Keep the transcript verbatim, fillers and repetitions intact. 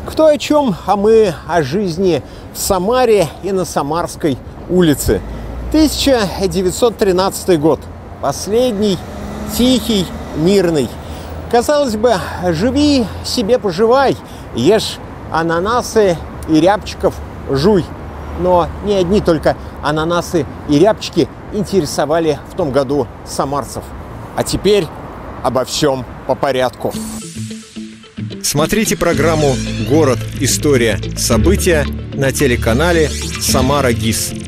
Кто о чем, а мы о жизни в Самаре и на Самарской улице. тысяча девятьсот тринадцатый год. Последний, тихий, мирный. Казалось бы, живи себе, поживай, ешь ананасы и рябчиков жуй. Но не одни только ананасы и рябчики интересовали в том году самарцев. А теперь обо всем по порядку. Смотрите программу «Город. История. События» на телеканале «Самара ГИС».